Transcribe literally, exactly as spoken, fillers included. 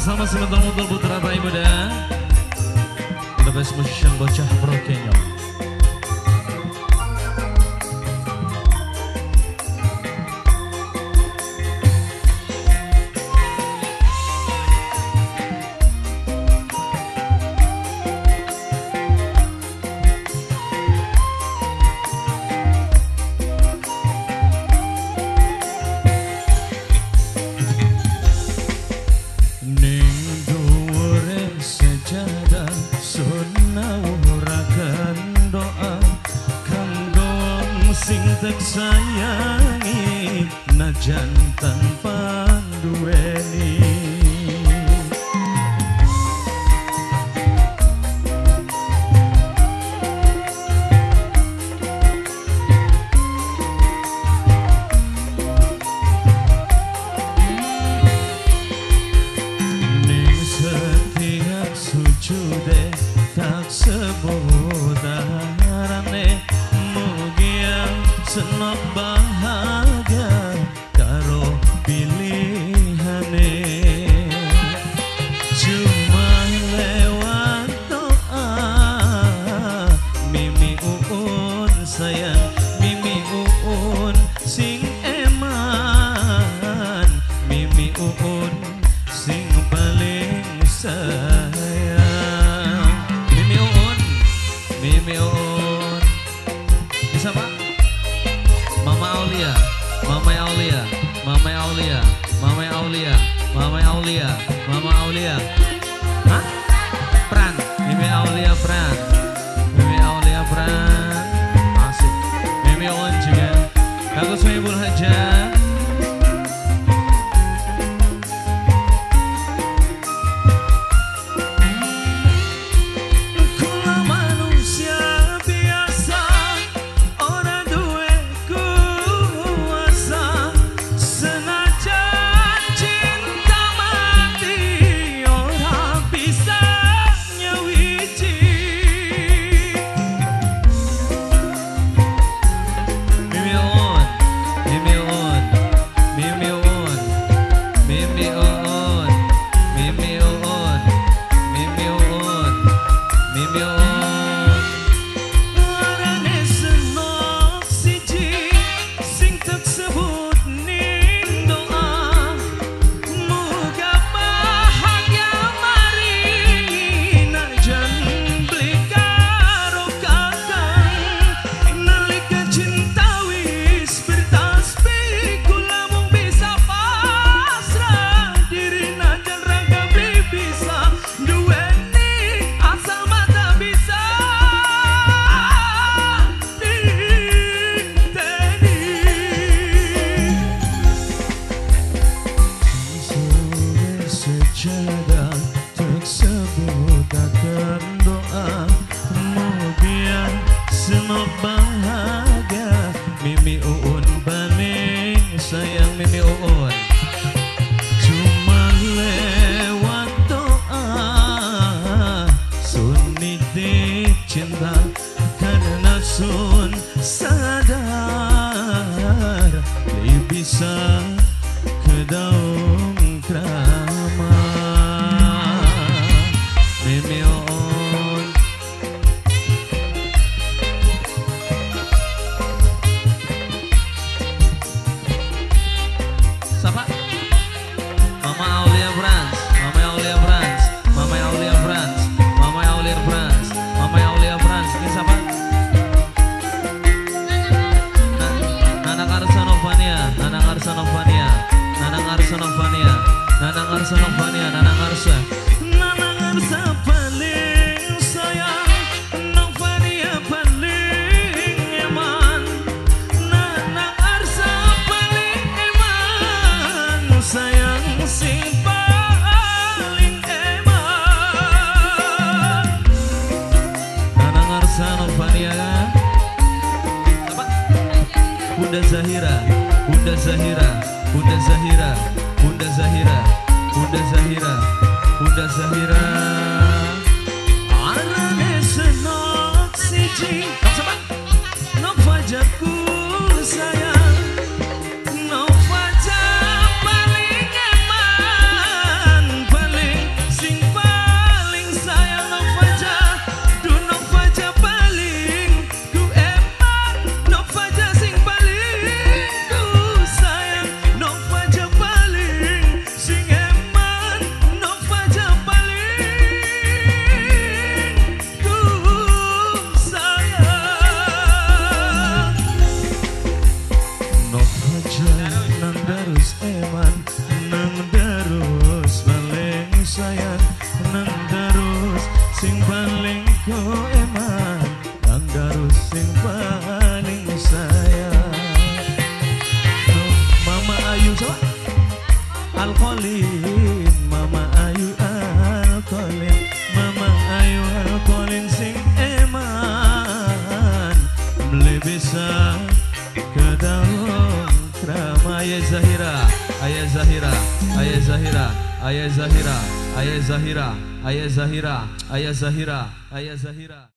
bersama si mental-mental putra tai muda, the best musician bocah pro Kenya. Sayangi najan tanpa duweni ning setiap sujude tak sebut arane senok bahagia karo pilihane cuma lewat doa mimi uun sayang mimi uun sing eman mimi uun sing paling sayang mimi uun mimi uun bisa pak Mama Aulia, Mama Aulia, Mama Aulia, Mama Aulia, Mama Aulia, Mama Aulia. Hah? Pran, Mimi Aulia Pran, Mimi Aulia Pran. Asik. Mimi Owen juga. Bagus Mibul Haja. Bahagia Mimi Uun paling sayang Mimi Uun cuma lewat doa sun nitip cinta karena sun sadar dia bisa ke daun krama Mimi Uun Nanang Arsa Novania, Nanang Arsa Nanang Arsa paling sayang Novania paling eman Nanang Arsa paling eman sayang sing paling eman Nanang Arsa Novania apa? Bunda Zahira Bunda Zahira Bunda Zahira Bunda Zahira, Bunda Zahira, Bunda Zahira. Arane senok siji, nok sama, nok fajarku sayang, nok fajar paling eman, paling Ko eman Anggarus sing paling sayang no, Mama Ayu sama Alkolin Mama Ayu Alkolin Mama Ayu Alkolin sing eman Beli bisa ke dalam krama Ayah Zahira Ayah Zahira Ayah Zahira Ayah Zahira Ayah Zahira Ayah Zahira Ayah Zahira Ayah Zahira